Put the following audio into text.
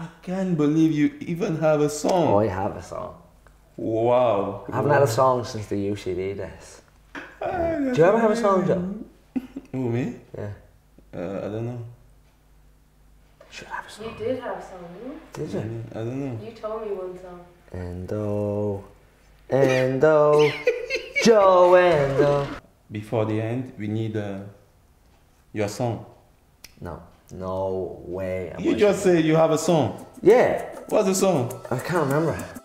I can't believe you even have a Oh, song. I have a song. Wow. I haven't had a song since the UCD days. Ah, Do you ever have a song, Joe? Who, me? Yeah. I don't know. Should have a You song. did have a song, didn't Did you? I don't know. you? You told me one song. Endo, Joe Endo. Before the end, we need your song. No way. You just say you have a song. Yeah, What's the song? I can't remember.